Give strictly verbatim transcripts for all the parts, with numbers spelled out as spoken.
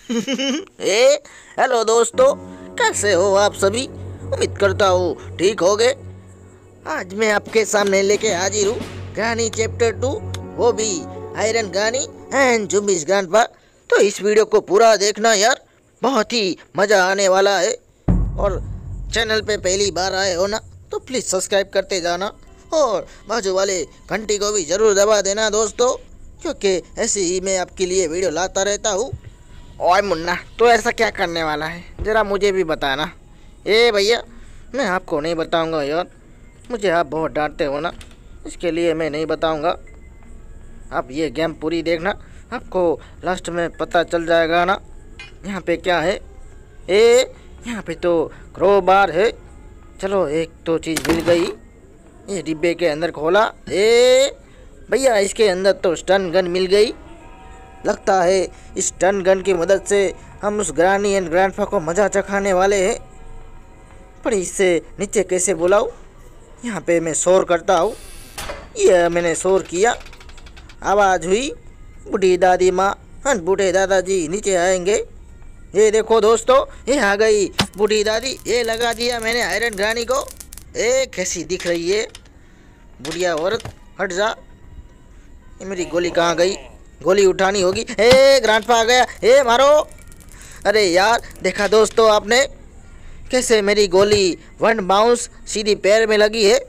ए hello दोस्तों, कैसे हो आप सभी। उम्मीद करता हूँ ठीक होगे। आज मैं आपके सामने लेके हाजिर हूँ ग्रानी चैप्टर टू, वो भी iron granny and zombies grandpa. तो इस वीडियो को पूरा देखना यार, बहुत ही मज़ा आने वाला है। और चैनल पे पहली बार आए हो ना तो प्लीज़ सब्सक्राइब करते जाना और बाजू वाले घंटी को भी ज़रूर दबा देना दोस्तों, क्योंकि ऐसे ही मैं आपके लिए वीडियो लाता रहता हूँ। ओए मुन्ना, तो ऐसा क्या करने वाला है, ज़रा मुझे भी बताना। ए भैया, मैं आपको नहीं बताऊंगा यार, मुझे आप बहुत डांटते हो ना, इसके लिए मैं नहीं बताऊंगा। आप ये गेम पूरी देखना, आपको लास्ट में पता चल जाएगा ना। यहाँ पे क्या है, ए यहाँ पे तो क्रो बार है। चलो एक तो चीज़ मिल गई, ये डिब्बे के अंदर खोला। ए भैया, इसके अंदर तो स्टन गन मिल गई। लगता है इस टन गन की मदद से हम उस ग्रानी एंड ग्रैंडपा को मज़ा चखाने वाले हैं। पर इससे नीचे कैसे बुलाऊं? यहाँ पे मैं शोर करता हूँ, ये मैंने शोर किया, आवाज़ हुई, बूढ़ी दादी माँ और बूढ़े दादाजी नीचे आएंगे। ये देखो दोस्तों, ये आ गई बूढ़ी दादी। ये लगा दिया मैंने आयरन ग्रानी को। ए कैसी दिख रही है बुढ़िया औरत, हट जा। ये मेरी गोली कहाँ गई? गोली उठानी होगी। ए ग्रैंडपा आ गया, ए मारो। अरे यार, देखा दोस्तों आपने कैसे मेरी गोली वन बाउंस सीधी पैर में लगी है।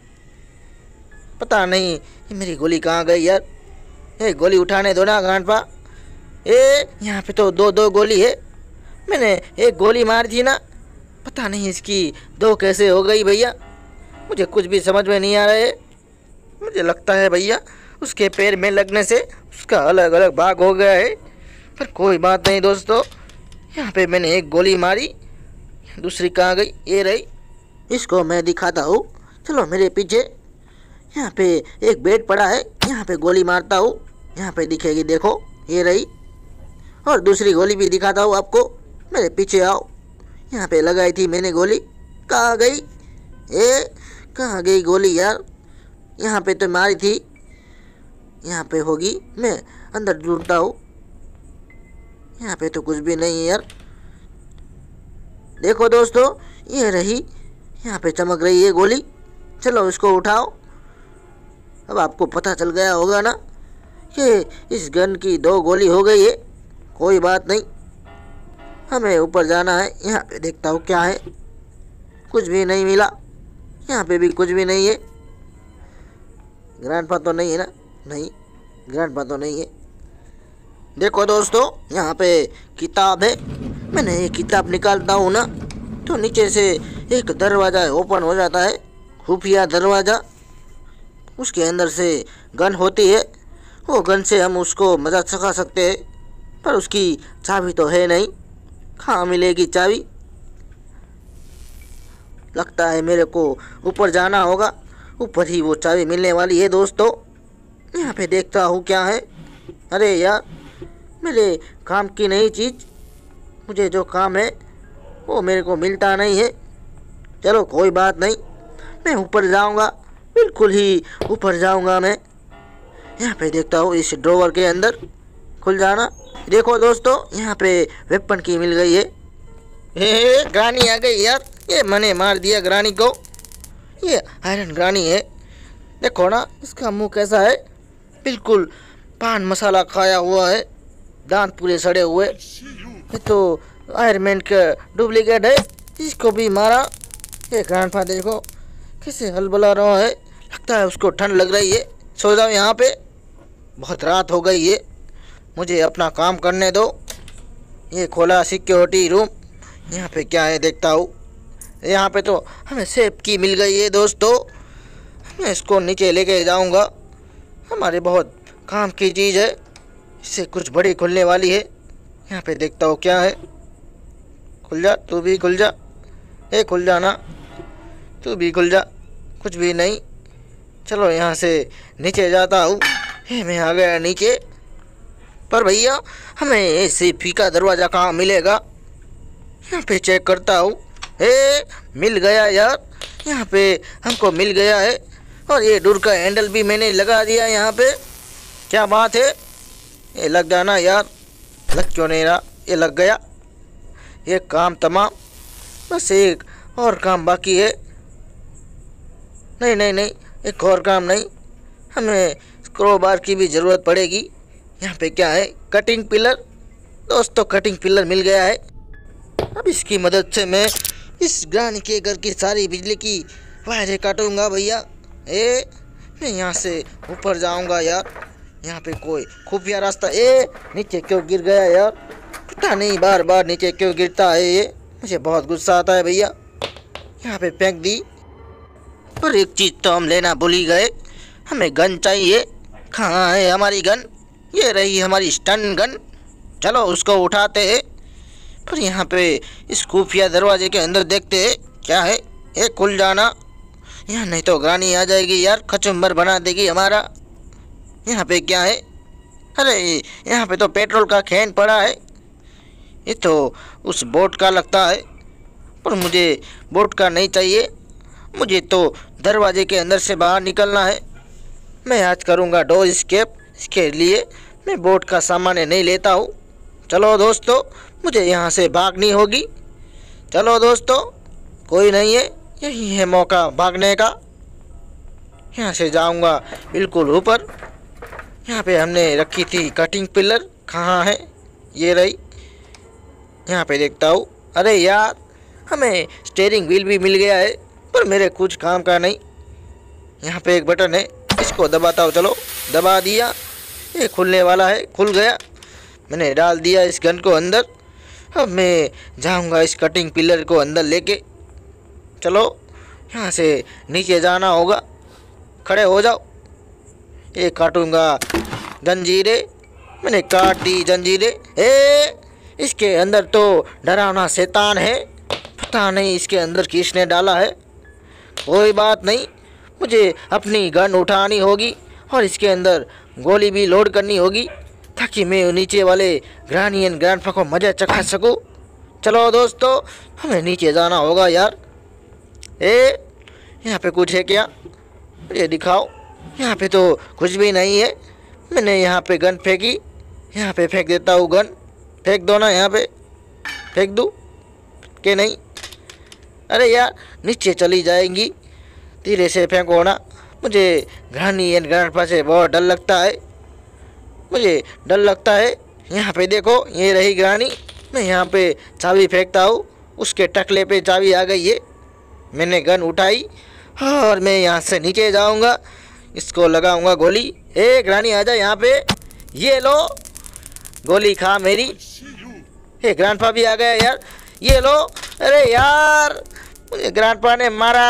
पता नहीं ये मेरी गोली कहाँ गई यार। ए गोली उठाने दो ना ग्रैंडपा। ए यहाँ पे तो दो दो गोली है, मैंने एक गोली मारी थी ना, पता नहीं इसकी दो कैसे हो गई भैया। मुझे कुछ भी समझ में नहीं आ रहा है। मुझे लगता है भैया उसके पैर में लगने से उसका अलग अलग भाग हो गया है। पर कोई बात नहीं दोस्तों, यहाँ पे मैंने एक गोली मारी, दूसरी कहाँ गई? ये रही, इसको मैं दिखाता हूँ। चलो मेरे पीछे। यहाँ पे एक बेड पड़ा है, यहाँ पे गोली मारता हूँ, यहाँ पे दिखेगी, देखो ये रही। और दूसरी गोली भी दिखाता हूँ आपको, मेरे पीछे आओ। यहाँ पे लगाई थी मैंने गोली, कहाँ गई? ए कहाँ गई गोली यार? यहाँ पे तो मारी थी, यहाँ पे होगी, मैं अंदर ढूंढता हूँ। यहाँ पे तो कुछ भी नहीं है यार। देखो दोस्तों, ये रही, यहाँ पे चमक रही है गोली। चलो इसको उठाओ। अब आपको पता चल गया होगा ना कि इस गन की दो गोली हो गई है। कोई बात नहीं, हमें ऊपर जाना है। यहाँ पे देखता हूँ क्या है, कुछ भी नहीं मिला। यहाँ पे भी कुछ भी नहीं है। ग्रैंडपा तो नहीं है ना? नहीं, ग्रैंडपा तो नहीं है। देखो दोस्तों, यहाँ पे किताब है। मैंने ये किताब निकालता हूँ ना तो नीचे से एक दरवाज़ा ओपन हो जाता है, खुफिया दरवाज़ा। उसके अंदर से गन होती है, वो गन से हम उसको मजा चखा सकते हैं। पर उसकी चाबी तो है नहीं, कहाँ मिलेगी चाबी? लगता है मेरे को ऊपर जाना होगा, ऊपर ही वो चाबी मिलने वाली है दोस्तों। यहाँ पे देखता हूँ क्या है। अरे यार, मेरे काम की नई चीज़, मुझे जो काम है वो मेरे को मिलता नहीं है। चलो कोई बात नहीं, मैं ऊपर जाऊँगा, बिल्कुल ही ऊपर जाऊँगा मैं। यहाँ पे देखता हूँ इस ड्रॉवर के अंदर, खुल जाना। देखो दोस्तों, यहाँ पे वेपन की मिल गई है। हे ग्रानी आ गई यार, ये मैंने मार दिया ग्रानी को। ये आयरन ग्रानी है, देखो ना इसका मुंह कैसा है, बिल्कुल पान मसाला खाया हुआ है, दांत पूरे सड़े हुए। ये तो आयरन मैन का डुप्लीकेट है, इसको भी मारा। ये ग्रैंडपा देखो कैसे हलबला रहा है, लगता है उसको ठंड लग रही है। सो जाओ यहाँ पे, बहुत रात हो गई है, मुझे अपना काम करने दो। ये खोला सिक्योरिटी रूम, यहाँ पे क्या है देखता हूँ। यहाँ पे तो हमें सेफ की मिल गई है दोस्तों, मैं इसको नीचे लेके जाऊँगा। हमारे बहुत काम की चीज़ है, इससे कुछ बड़ी खुलने वाली है। यहाँ पे देखता हूँ क्या है। खुल जा, तू भी खुल जा, ए खुल जा ना, तू भी खुल जा। कुछ भी नहीं। चलो यहाँ से नीचे जाता हूँ। हे मैं आ गया नीचे। पर भैया, हमें ऐसे फीका दरवाज़ा कहाँ मिलेगा? यहाँ पे चेक करता हूँ। ए मिल गया यार, यहाँ पे हमको मिल गया है। और ये डोर का हैंडल भी मैंने लगा दिया यहाँ पे। क्या बात है, ये लग जाना यार, लग क्यों नहीं रहा? ये लग गया, ये काम तमाम। बस एक और काम बाकी है। नहीं नहीं नहीं, एक और काम नहीं, हमें क्रोबार की भी ज़रूरत पड़ेगी। यहाँ पे क्या है, कटिंग पिलर। दोस्तों कटिंग पिलर मिल गया है। अब इसकी मदद से मैं इस ग्रानी के घर की सारी बिजली की वायरें काटूंगा भैया। ए मैं यहाँ से ऊपर जाऊंगा यार। यहाँ पे कोई खुफिया रास्ता। ए नीचे क्यों गिर गया यार, पता नहीं बार बार नीचे क्यों गिरता है ये, मुझे बहुत गुस्सा आता है भैया। यहाँ पे फेंक दी। पर एक चीज़ तो हम लेना भूल ही गए, हमें गन चाहिए। कहाँ है हमारी गन? ये रही हमारी स्टन गन। चलो उसको उठाते हैं। पर यहाँ पे इस खुफिया दरवाजे के अंदर देखते हैं क्या है। ये खुल जाना, यहाँ नहीं तो ग्रानी आ जाएगी यार, कचुम्बर बना देगी हमारा। यहाँ पे क्या है? अरे यहाँ पे तो पेट्रोल का कैन पड़ा है। ये तो उस बोट का लगता है, पर मुझे बोट का नहीं चाहिए, मुझे तो दरवाजे के अंदर से बाहर निकलना है। मैं आज करूँगा डोर एस्केप, इसके लिए मैं बोट का सामान नहीं लेता हूँ। चलो दोस्तों, मुझे यहाँ से भागनी होगी। चलो दोस्तों, कोई नहीं है, यही है मौका भागने का। यहाँ से जाऊँगा बिल्कुल ऊपर। यहाँ पे हमने रखी थी कटिंग पिलर, कहाँ है? ये रही। यहाँ पे देखता हूँ। अरे यार, हमें स्टीयरिंग व्हील भी मिल गया है, पर मेरे कुछ काम का नहीं। यहाँ पे एक बटन है, इसको दबाता हूँ। चलो दबा दिया, ये खुलने वाला है, खुल गया। मैंने डाल दिया इस गन को अंदर। अब मैं जाऊँगा इस कटिंग पिलर को अंदर लेके। चलो यहाँ से नीचे जाना होगा। खड़े हो जाओ। ये काटूँगा जंजीरें। मैंने काट दी जंजीरें। ए इसके अंदर तो डरावना शैतान है, पता नहीं इसके अंदर किसने डाला है। कोई बात नहीं, मुझे अपनी गन उठानी होगी और इसके अंदर गोली भी लोड करनी होगी, ताकि मैं नीचे वाले ग्रानी एंड ग्रैंडपा को मज़ा चखा सकूं। चलो दोस्तों, हमें नीचे जाना होगा यार। ए यहाँ पे कुछ है क्या? ये दिखाओ। यहाँ पे तो कुछ भी नहीं है। मैंने यहाँ पे गन फेंकी, यहाँ पे फेंक देता हूँ गन। फेंक दो ना, यहाँ पे फेंक दूँ कि नहीं? अरे यार, नीचे चली जाएंगी, धीरे से फेंको ना। मुझे ग्रानी एंड ग्रैंडपा से बहुत डर लगता है, मुझे डर लगता है। यहाँ पे देखो, ये रही ग्रानी। मैं यहाँ पे चाबी फेंकता हूँ, उसके टकले पे चाबी आ गई है। मैंने गन उठाई और मैं यहाँ से नीचे जाऊँगा, इसको लगाऊँगा गोली। ए ग्रानी आजा यहाँ पे, ये लो गोली खा मेरी। ए ग्रैंडपा भी आ गया यार, ये लो। अरे यार, मुझे ग्रैंडपा ने मारा।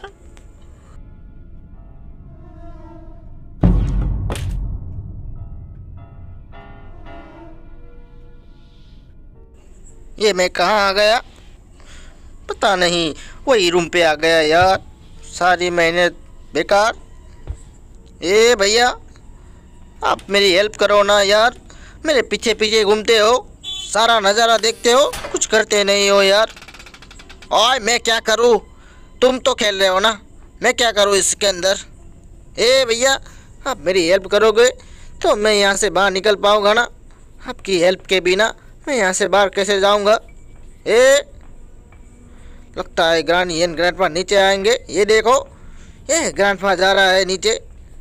ये मैं कहाँ आ गया? पता नहीं, वही रूम पे आ गया यार। सारी मेहनत बेकार। ए भैया, आप मेरी हेल्प करो ना यार। मेरे पीछे पीछे घूमते हो, सारा नज़ारा देखते हो, कुछ करते नहीं हो यार। ओए मैं क्या करूँ? तुम तो खेल रहे हो ना, मैं क्या करूँ इसके अंदर? ए भैया, आप मेरी हेल्प करोगे तो मैं यहाँ से बाहर निकल पाऊँगा ना। आपकी हेल्प के बिना मैं यहाँ से बाहर कैसे जाऊँगा? ए लगता है ग्रानी एंड ग्रैंडपा नीचे आएंगे। ये देखो, ये ग्रैंडपा जा रहा है नीचे,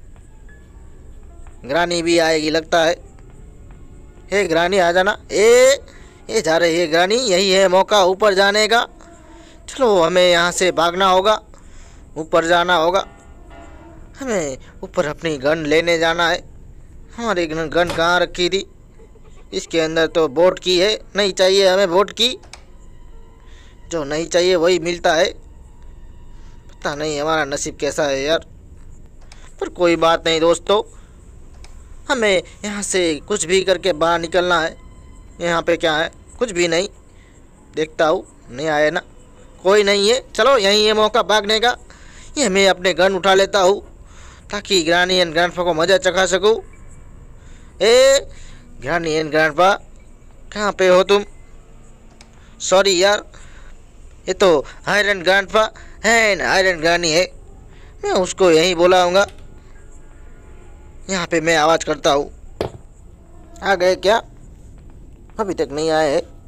ग्रानी भी आएगी लगता है। हे ग्रानी आ जाना। ए ये जा रही है ग्रानी, यही है मौका ऊपर जाने का। चलो हमें यहाँ से भागना होगा, ऊपर जाना होगा। हमें ऊपर अपनी गन लेने जाना है। हमारी गन गन कहाँ रखी थी? इसके अंदर तो बोट की है, नहीं चाहिए हमें बोट की। जो नहीं चाहिए वही मिलता है। पता नहीं हमारा नसीब कैसा है यार, पर कोई बात नहीं दोस्तों, हमें यहाँ से कुछ भी करके बाहर निकलना है। यहाँ पे क्या है? कुछ भी नहीं। देखता हूँ, नहीं आया ना, कोई नहीं है। चलो यही है मौका भागने का। ये मैं अपने गन उठा लेता हूँ, ताकि ग्रानी एंड ग्रैंडपा को मज़ा चखा सकूँ। ए ग्रानी एंड ग्रैंडपा, कहाँ पे हो तुम? सॉरी यार, ये तो iron grandpa and iron granny है, मैं उसको यहीं बुलाऊंगा। यहाँ पे मैं आवाज़ करता हूँ। आ गए क्या? अभी तक नहीं आए हैं।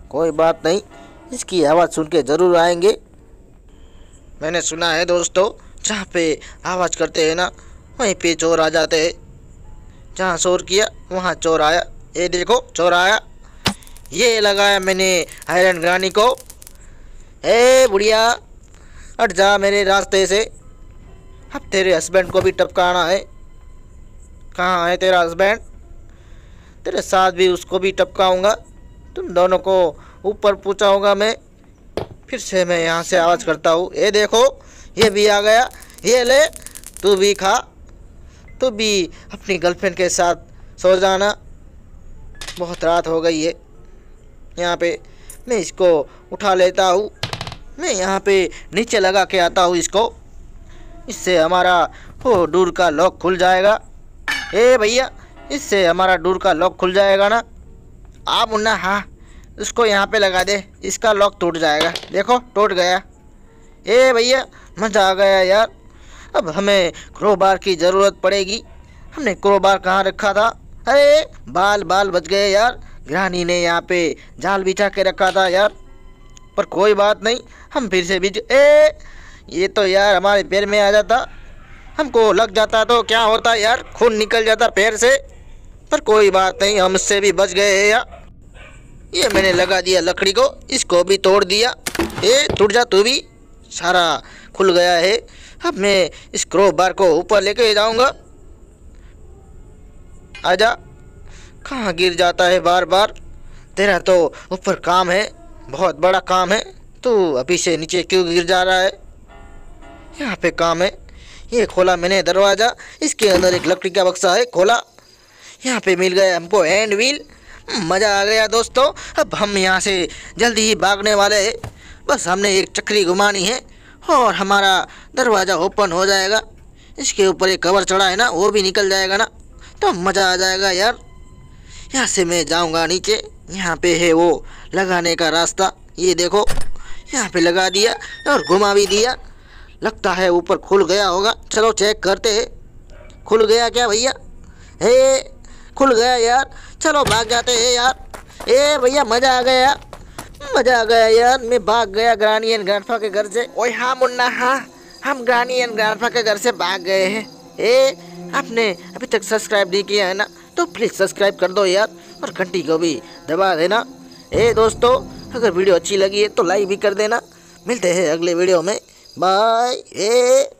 कोई बात नहीं, इसकी आवाज़ सुन के ज़रूर आएंगे। मैंने सुना है दोस्तों, जहाँ पे आवाज़ करते हैं ना वहीं पे चोर आ जाते हैं। जहाँ शोर किया वहाँ चोर आया। ये देखो चोर आया। ये लगाया मैंने आयरन ग्रानी को। ए बुढ़िया, हट जा मेरे रास्ते से। अब तेरे हस्बैंड को भी टपकाना है। कहाँ है तेरा हस्बैंड? तेरे साथ भी उसको भी टपकाऊंगा। तुम दोनों को ऊपर पहुँचाऊंगा मैं। फिर से मैं यहाँ से आवाज़ करता हूँ। ये देखो, ये भी आ गया। ये ले, तू भी खा। तू भी अपनी गर्लफ्रेंड के साथ सो जाना। बहुत रात हो गई है। यहाँ पे मैं इसको उठा लेता हूँ। मैं यहाँ पे नीचे लगा के आता हूँ इसको। इससे हमारा वो डोर का लॉक खुल जाएगा। ए भैया, इससे हमारा डोर का लॉक खुल जाएगा ना। आप मुन्ना, हाँ इसको यहाँ पे लगा दे, इसका लॉक टूट जाएगा। देखो टूट गया। ए भैया, मज़ा आ गया यार। अब हमें क्रोबार की ज़रूरत पड़ेगी। हमने क्रोबार कहाँ रखा था? अरे बाल बाल बच गए यार। ग्रानी ने यहाँ पे जाल बिछा के रखा था यार। पर कोई बात नहीं, हम फिर से बिछ ए ये तो यार हमारे पैर में आ जाता। हमको लग जाता तो क्या होता यार, खून निकल जाता पैर से। पर कोई बात नहीं, हम इससे भी बच गए हैं यार। ये मैंने लगा दिया लकड़ी को, इसको भी तोड़ दिया। ए टूट जा तू भी। सारा खुल गया है। अब मैं इस क्रोबार को ऊपर लेके जाऊंगा। आजा। कहाँ गिर जाता है बार बार। तेरा तो ऊपर काम है, बहुत बड़ा काम है। तू अभी से नीचे क्यों गिर जा रहा है? यहाँ पे काम है। ये खोला मैंने दरवाज़ा। इसके अंदर एक लकड़ी का बक्सा है, खोला। यहाँ पे मिल गया हमको हैंड व्हील। मज़ा आ गया दोस्तों। अब हम यहाँ से जल्दी ही भागने वाले हैं। बस हमने एक चक्री घुमानी है और हमारा दरवाज़ा ओपन हो जाएगा। इसके ऊपर एक कवर चढ़ा है ना, वो भी निकल जाएगा ना, तो मज़ा आ जाएगा यार। यहाँ से मैं जाऊँगा नीचे। यहाँ पे है वो लगाने का रास्ता। ये देखो, यहाँ पे लगा दिया और घुमा भी दिया। लगता है ऊपर खुल गया होगा। चलो चेक करते हैं। खुल गया क्या भैया? हे खुल गया यार। चलो भाग जाते हैं यार। ए भैया, मज़ा आ गया, मज़ा आ गया यार। मैं भाग गया ग्रानी एंड ग्रैंडपा के घर से। ओए हाँ मुन्ना, हाँ हम ग्रानी एंड ग्रैंडपा के घर से भाग गए हैं। ए आपने अभी तक सब्सक्राइब नहीं किया है ना, तो प्लीज़ सब्सक्राइब कर दो यार, और घंटी को भी दबा देना। ए दोस्तों, अगर वीडियो अच्छी लगी है तो लाइक भी कर देना। मिलते हैं अगले वीडियो में। बाय। ए